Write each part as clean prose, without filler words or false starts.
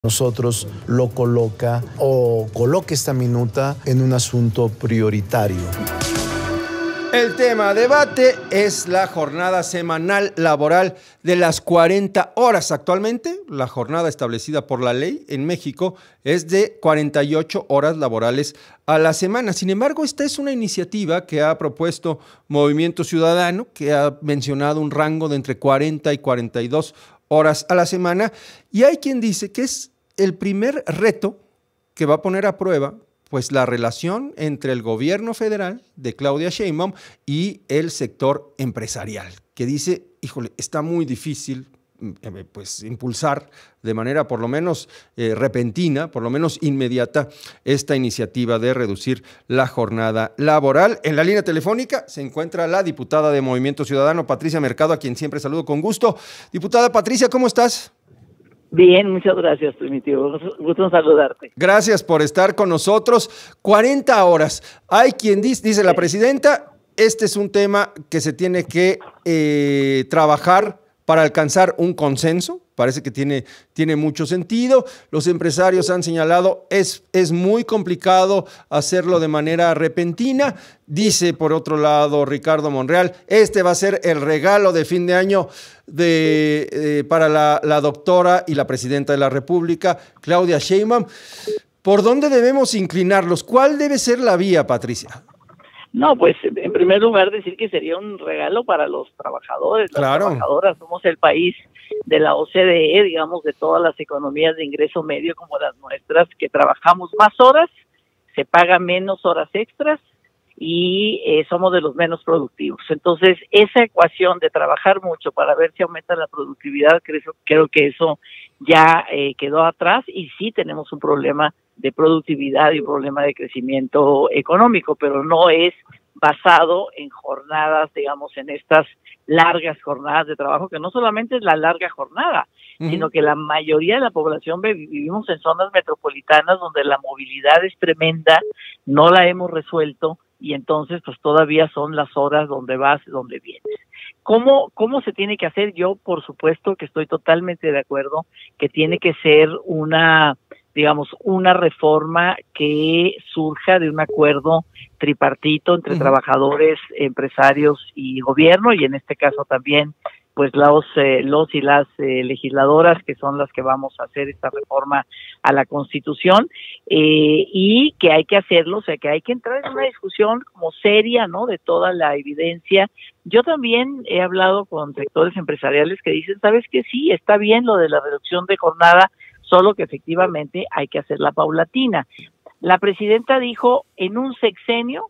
nosotros lo coloca o coloque esta minuta en un asunto prioritario. El tema a debate es la jornada semanal laboral de las 40 horas. Actualmente, la jornada establecida por la ley en México es de 48 horas laborales a la semana. Sin embargo, esta es una iniciativa que ha propuesto Movimiento Ciudadano, que ha mencionado un rango de entre 40 y 42 horas a la semana, y hay quien dice que es el primer reto que va a poner a prueba pues la relación entre el gobierno federal de Claudia Sheinbaum y el sector empresarial, que dice, híjole, está muy difícil pues impulsar de manera por lo menos repentina, por lo menos inmediata, esta iniciativa de reducir la jornada laboral. En la línea telefónica se encuentra la diputada de Movimiento Ciudadano, Patricia Mercado, a quien siempre saludo con gusto. Diputada Patricia, ¿cómo estás? Bien, muchas gracias, Primitivo. Gusto en saludarte. Gracias por estar con nosotros. 40 horas. Hay quien dice la presidenta, este es un tema que se tiene que trabajar para alcanzar un consenso. Parece que tiene mucho sentido. Los empresarios han señalado, es muy complicado hacerlo de manera repentina. Dice, por otro lado, Ricardo Monreal, este va a ser el regalo de fin de año para la doctora y la presidenta de la República, Claudia Sheinbaum. ¿Por dónde debemos inclinarlos? ¿Cuál debe ser la vía, Patricia? No, pues en primer lugar decir que sería un regalo para los trabajadores, las trabajadoras. Somos el país de la OCDE, digamos, de todas las economías de ingreso medio como las nuestras, que trabajamos más horas, se paga menos horas extras y somos de los menos productivos. Entonces, esa ecuación de trabajar mucho para ver si aumenta la productividad, creo que eso ya quedó atrás, y sí tenemos un problema de productividad y un problema de crecimiento económico, pero no es basado en jornadas, digamos, en estas largas jornadas de trabajo, que no solamente es la larga jornada, sino que la mayoría de la población vivimos en zonas metropolitanas donde la movilidad es tremenda, no la hemos resuelto, y entonces pues todavía son las horas donde vas, donde vienes. ¿Cómo se tiene que hacer? Yo, por supuesto, que estoy totalmente de acuerdo que tiene que ser una reforma que surja de un acuerdo tripartito entre trabajadores, empresarios y gobierno, y en este caso también pues los y las legisladoras, que son las que vamos a hacer esta reforma a la Constitución, y que hay que hacerlo, o sea, que hay que entrar en una discusión como seria, ¿no?, de toda la evidencia. Yo también he hablado con sectores empresariales que dicen, ¿sabes qué? Sí, está bien lo de la reducción de jornada, solo que efectivamente hay que hacerla paulatina. La presidenta dijo que en un sexenio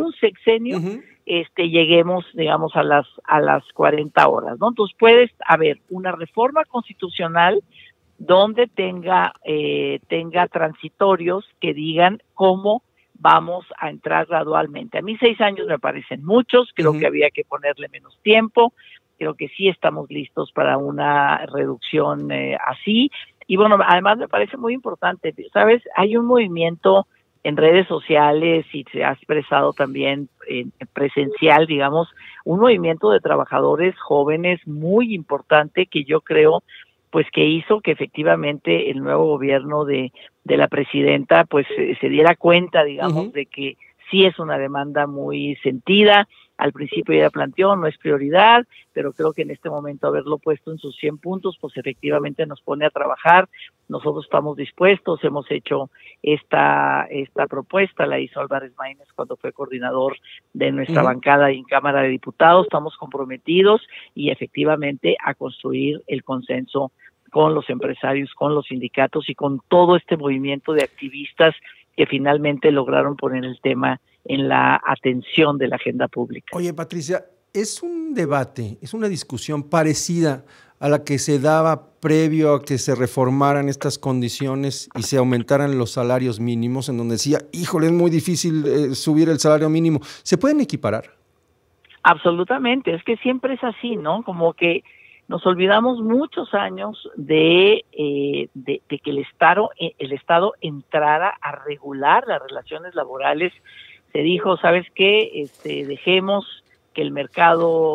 lleguemos, digamos, a las 40 horas, ¿no? Entonces puedes haber una reforma constitucional donde tenga transitorios que digan cómo vamos a entrar gradualmente. A mí 6 años me parecen muchos, creo que había que ponerle menos tiempo, creo que sí estamos listos para una reducción así. Y bueno, además me parece muy importante, ¿sabes? Hay un movimiento en redes sociales y se ha expresado también en presencial, digamos, un movimiento de trabajadores jóvenes muy importante que yo creo pues que hizo que efectivamente el nuevo gobierno de la presidenta pues se diera cuenta, digamos, de que sí es una demanda muy sentida. Al principio ella planteó, no es prioridad, pero creo que en este momento haberlo puesto en sus 100 puntos, pues efectivamente nos pone a trabajar. Nosotros estamos dispuestos, hemos hecho esta propuesta, la hizo Álvarez Maínez cuando fue coordinador de nuestra bancada y en Cámara de Diputados. Estamos comprometidos y efectivamente a construir el consenso con los empresarios, con los sindicatos y con todo este movimiento de activistas que finalmente lograron poner el tema en la atención de la agenda pública. Oye, Patricia, es un debate, es una discusión parecida a la que se daba previo a que se reformaran estas condiciones y se aumentaran los salarios mínimos, en donde decía, híjole, es muy difícil subir el salario mínimo. ¿Se pueden equiparar? Absolutamente, es que siempre es así, ¿no? Como que nos olvidamos muchos años de que el Estado entrara a regular las relaciones laborales. Se dijo, ¿sabes qué? Dejemos que el mercado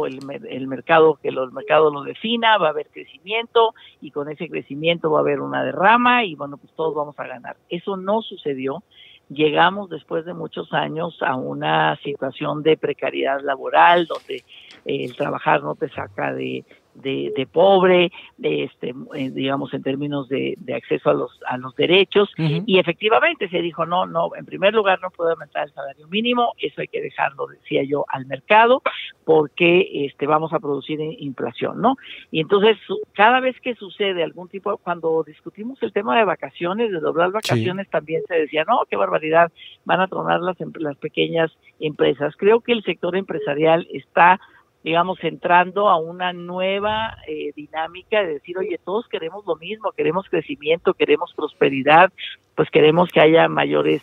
lo defina, va a haber crecimiento y con ese crecimiento va a haber una derrama y bueno, pues todos vamos a ganar. Eso no sucedió. Llegamos después de muchos años a una situación de precariedad laboral donde el trabajar no te saca de pobre, digamos en términos de acceso a los derechos, y efectivamente se dijo no, en primer lugar no puede aumentar el salario mínimo, eso hay que dejarlo, decía yo, al mercado, porque vamos a producir inflación, ¿no? Y entonces cada vez que sucede algún tipo, cuando discutimos el tema de vacaciones, de doblar vacaciones, también se decía, no, qué barbaridad, van a tronar las pequeñas empresas. Creo que el sector empresarial está, digamos, entrando a una nueva dinámica de decir, oye, todos queremos lo mismo, queremos crecimiento, queremos prosperidad, pues queremos que haya mayores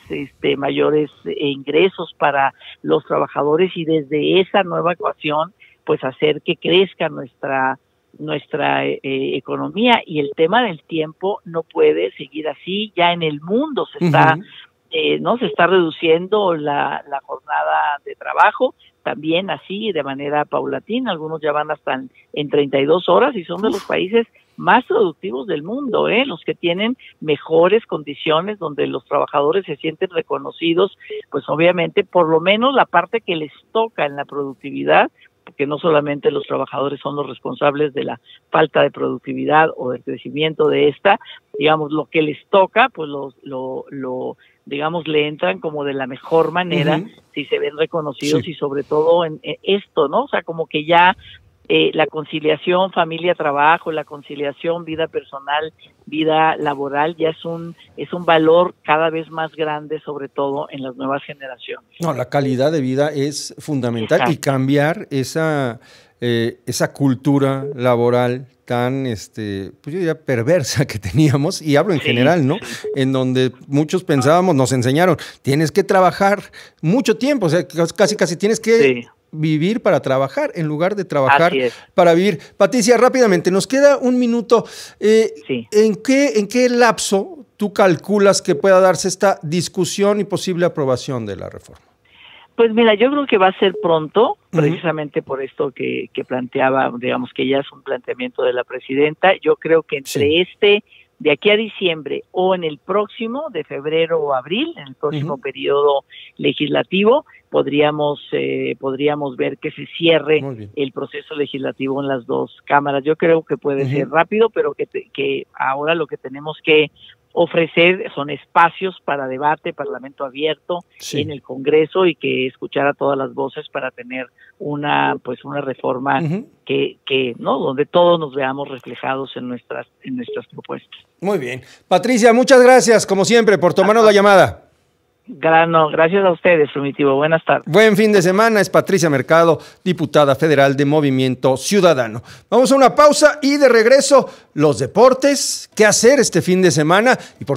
ingresos para los trabajadores y desde esa nueva ecuación, pues hacer que crezca nuestra economía. Y el tema del tiempo no puede seguir así, ya en el mundo se está se está reduciendo la jornada de trabajo, también así de manera paulatina, algunos ya van hasta en 32 horas y son de los países más productivos del mundo, los que tienen mejores condiciones, donde los trabajadores se sienten reconocidos, pues obviamente por lo menos la parte que les toca en la productividad, porque no solamente los trabajadores son los responsables de la falta de productividad o del crecimiento de esta, digamos, lo que les toca, pues digamos, le entran como de la mejor manera, si se ven reconocidos y sobre todo en esto, ¿no? O sea, como que ya la conciliación familia-trabajo, la conciliación vida personal, vida laboral, ya es un valor cada vez más grande, sobre todo en las nuevas generaciones. No, la calidad de vida es fundamental. Exacto. Y cambiar esa cultura laboral tan, pues yo diría perversa que teníamos, y hablo en general, ¿no? En donde muchos pensábamos, nos enseñaron, tienes que trabajar mucho tiempo, o sea, casi tienes que vivir para trabajar, en lugar de trabajar para vivir. Patricia, rápidamente, nos queda un minuto. ¿En qué lapso tú calculas que pueda darse esta discusión y posible aprobación de la reforma? Pues mira, yo creo que va a ser pronto, precisamente por esto que planteaba, digamos que ya es un planteamiento de la presidenta. Yo creo que entre de aquí a diciembre o en el próximo, de febrero o abril, en el próximo periodo legislativo, podríamos ver que se cierre el proceso legislativo en las dos cámaras. Yo creo que puede ser rápido, pero que ahora lo que tenemos que ofrecer son espacios para debate, parlamento abierto en el Congreso, y que escuchar a todas las voces para tener una reforma que no, donde todos nos veamos reflejados en nuestras propuestas. Muy bien. Patricia, muchas gracias, como siempre, por tomarnos la llamada. Gracias a ustedes, Primitivo. Buenas tardes. Buen fin de semana. Es Patricia Mercado, diputada federal de Movimiento Ciudadano. Vamos a una pausa y de regreso, los deportes, qué hacer este fin de semana y por